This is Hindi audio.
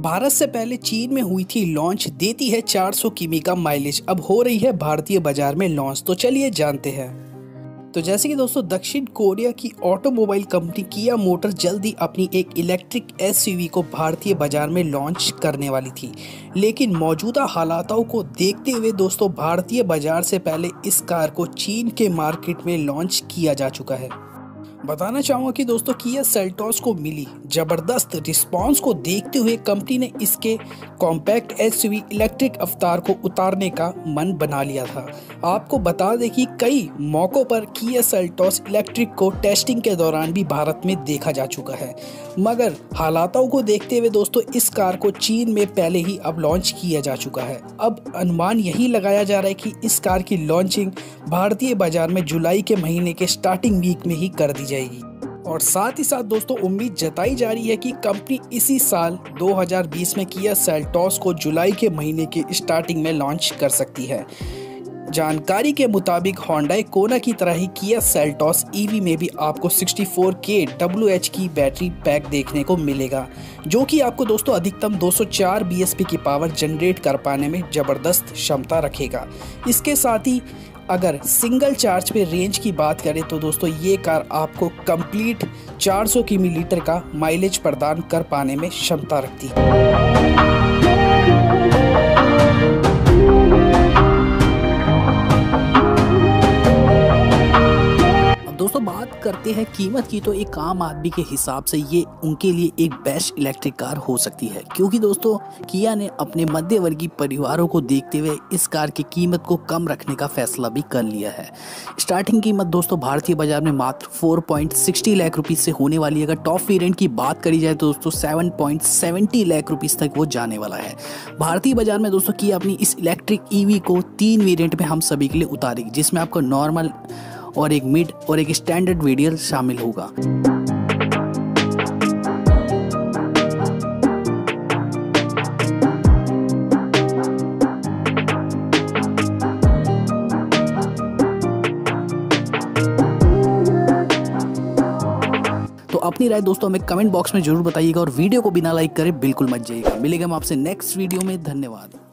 भारत से पहले चीन में हुई थी लॉन्च, देती है 400 किमी का माइलेज। अब हो रही है भारतीय बाजार में लॉन्च, तो चलिए जानते हैं। तो जैसे कि दोस्तों दक्षिण कोरिया की ऑटोमोबाइल कंपनी किया मोटर जल्द ही अपनी एक इलेक्ट्रिक एसयूवी को भारतीय बाजार में लॉन्च करने वाली थी, लेकिन मौजूदा हालातों को देखते हुए दोस्तों भारतीय बाजार से पहले इस कार को चीन के मार्केट में लॉन्च किया जा चुका है। बताना चाहूँगा कि दोस्तों किया सेल्टॉस को मिली जबरदस्त रिस्पांस को देखते हुए कंपनी ने इसके कॉम्पैक्ट एसयूवी इलेक्ट्रिक अवतार को उतारने का मन बना लिया था। आपको बता दें कि कई मौक़ों पर किया सेल्टॉस इलेक्ट्रिक को टेस्टिंग के दौरान भी भारत में देखा जा चुका है, मगर हालातों को देखते हुए दोस्तों इस कार को चीन में पहले ही अब लॉन्च किया जा चुका है। अब अनुमान यही लगाया जा रहा है कि इस कार की लॉन्चिंग भारतीय बाजार में जुलाई के महीने के स्टार्टिंग वीक में ही कर दी जाएगी। और साथ ही साथ दोस्तों उम्मीद जताई जा रही है कि कंपनी इसी साल 2020 में किया सेल्टॉस को जुलाई के महीने के स्टार्टिंग में लॉन्च कर सकती है। जानकारी के मुताबिक होंडा कोना की तरह ही किया सेल्टॉस ईवी में भी आपको 64K WH की बैटरी पैक देखने को मिलेगा, जो कि आपको दोस्तों अधिकतम 204 bhp की पावर जनरेट कर पाने में ज़बरदस्त क्षमता रखेगा। इसके साथ ही अगर सिंगल चार्ज पे रेंज की बात करें तो दोस्तों ये कार आपको कंप्लीट 400 किलोमीटर का माइलेज प्रदान कर पाने में क्षमता रखती है। दोस्तों बात करते हैं कीमत की, तो एक आम आदमी के हिसाब से ये उनके लिए एक बेस्ट इलेक्ट्रिक कार हो सकती है, क्योंकि दोस्तों किया ने अपने मध्यवर्गीय परिवारों को देखते हुए इस कार की कीमत को कम रखने का फैसला भी कर लिया है। स्टार्टिंग कीमत दोस्तों भारतीय बाजार में मात्र 4.60 लाख रुपीज़ से होने वाली है। अगर टॉप वेरिएंट की बात करी जाए तो दोस्तों 7.70 लाख रुपीज़ तक वो जाने वाला है। भारतीय बाजार में दोस्तों किया अपनी इस इलेक्ट्रिक ईवी को 3 वेरिएंट में हम सभी के लिए उतारेगी, जिसमें आपको नॉर्मल और एक मिड और एक स्टैंडर्ड वेरिएंट शामिल होगा। तो अपनी राय दोस्तों हमें कमेंट बॉक्स में जरूर बताइएगा और वीडियो को बिना लाइक करे बिल्कुल मत जाइएगा। मिलेगा हम आपसे नेक्स्ट वीडियो में। धन्यवाद।